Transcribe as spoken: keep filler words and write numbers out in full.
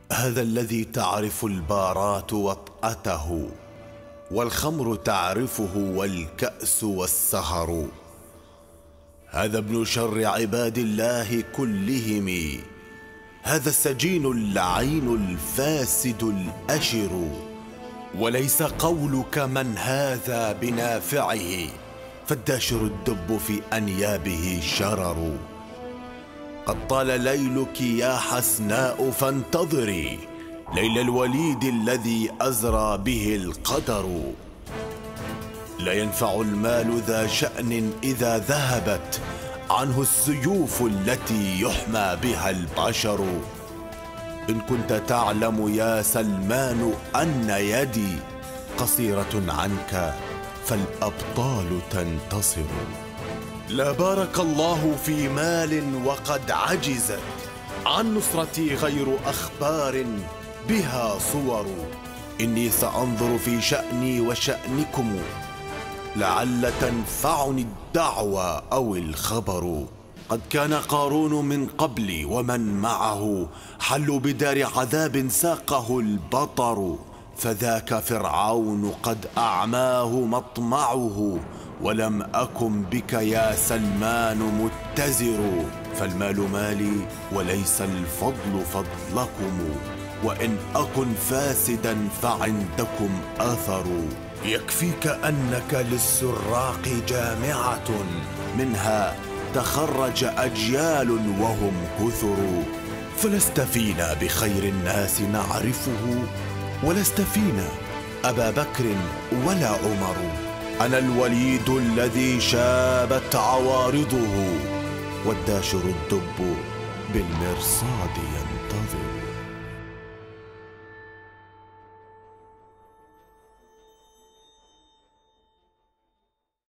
هذا الذي تعرف البارات وطأته، والخمر تعرفه والكأس والسهر. هذا ابن شر عباد الله كلهم، هذا السجين اللعين الفاسد الأشر. وليس قولك من هذا بنافعه، فالداشر الدب في أنيابه شرر. قد طال ليلك يا حسناء فانتظري ليل الوليد الذي أزرى به القدر. لا ينفع المال ذا شأن إذا ذهبت عنه السيوف التي يحمى بها البشر. إن كنت تعلم يا سلمان أن يدي قصيرة عنك فالأبطال تنتصر. لا بارك الله في مال وقد عجزت عن نصرتي غير أخبار بها صور. إني سأنظر في شأني وشأنكم، لعل تنفعني الدعوى أو الخبر. قد كان قارون من قبلي ومن معه حلوا بدار عذاب ساقه البطر. فذاك فرعون قد أعماه مطمعه، ولم أكن بك يا سلمان متزر. فالمال مالي وليس الفضل فضلكم، وإن أكن فاسدا فعندكم أثر. يكفيك أنك للسراق جامعة، منها تخرج أجيال وهم كثر. فلست فينا بخير الناس نعرفه، ولست فينا أبا بكر ولا عمر. أنا الوليد الذي شابت عوارضه، والداشر الدب بالمرصاد ينتظر.